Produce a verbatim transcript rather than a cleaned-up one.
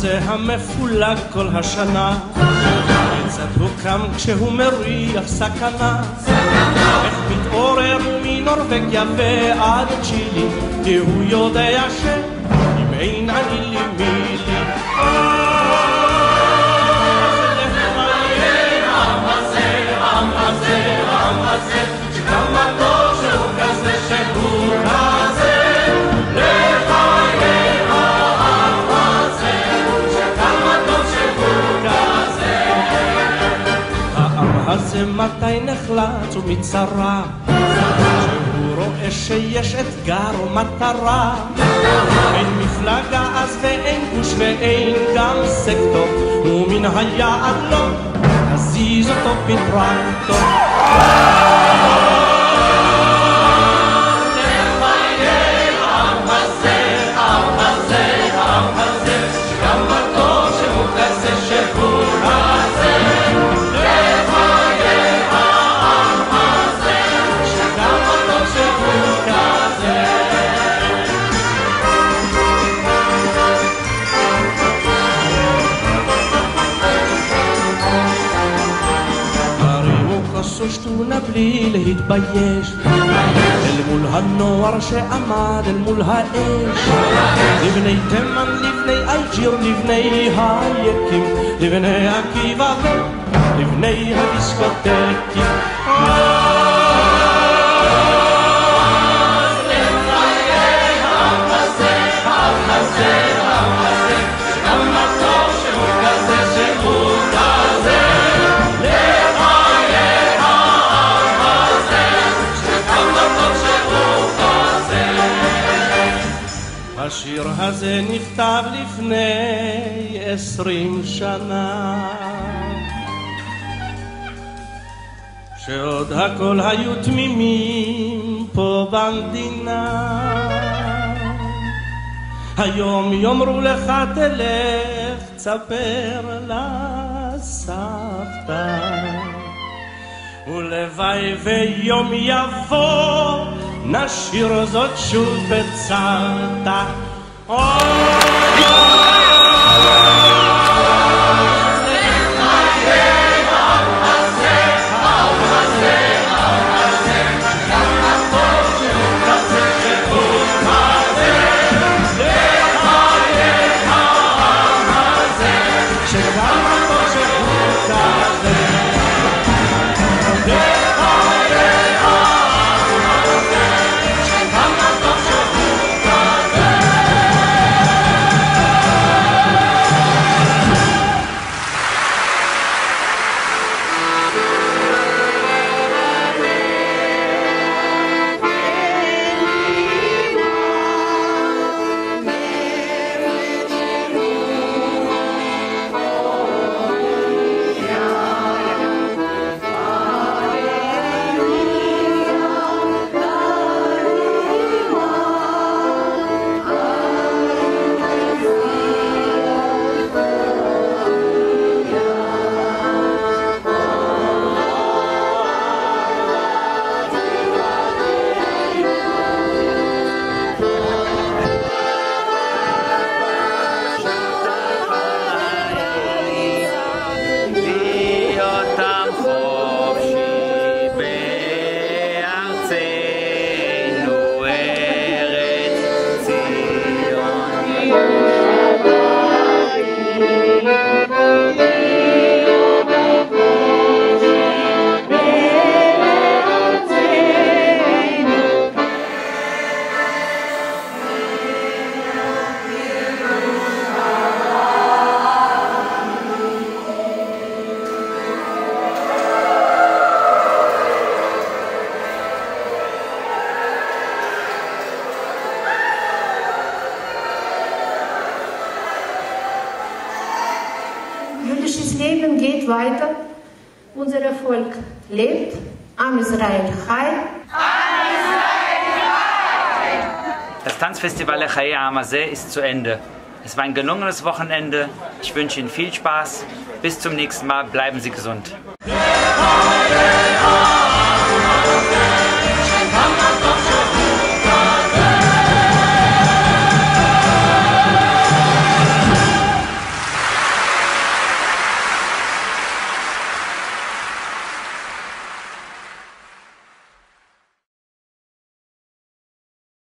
הזה המפולג כל השנה, כיצד הוא קם כשהוא מריח סכנה, איך מתעורר מנורווגיה ועד צ'ילי, כי הוא יודע שאם אין אני לי מי לי. העם הזה, העם הזה, העם הזה, שכמה טוב שהוא כזה שהוא כזה, לחיי העם הזה, שכמה טוב שהוא כזה. העם הזה מתי נחלץ ומצרה, שהוא רואה שיש אתגר או מטרה, אין מפלגה אז ואין גוש ואין גם סקטור, ומן היעד לא תזיז אותו בטרקטור. לחיי העם הזה, העם הזה, העם הזה, שכמה טוב שהוא כזה שהוא כזה, לחיי העם הזה, שכמה טוב שהוא כזה. שטונה בלי להתבייש, אל מול הנוער שעמד אל מול האש, לבני תימן, לבני אלג'יר, לבני היקים, לבני עקיבא ולבני הדיסקוטקים. אז לחיי העם הזה, העם הזה, העם הזה, שכמה טוב שהוא כזה שהוא כזה, השיר הזה נכתב לפני עשרים שנה, שעוד הכל היו תמימים פה במדינה. היום יאמרו לך תלך תספר לסבתא, ולוואי ויום יבוא נשיר זאת שוב בצרתה. Jüdisches Leben geht weiter, unser Volk lebt, Am Israel Chai. Das Tanzfestival Lechai Am Hazeh ist zu Ende. Es war ein gelungenes Wochenende. Ich wünsche Ihnen viel Spaß. Bis zum nächsten Mal. Bleiben Sie gesund.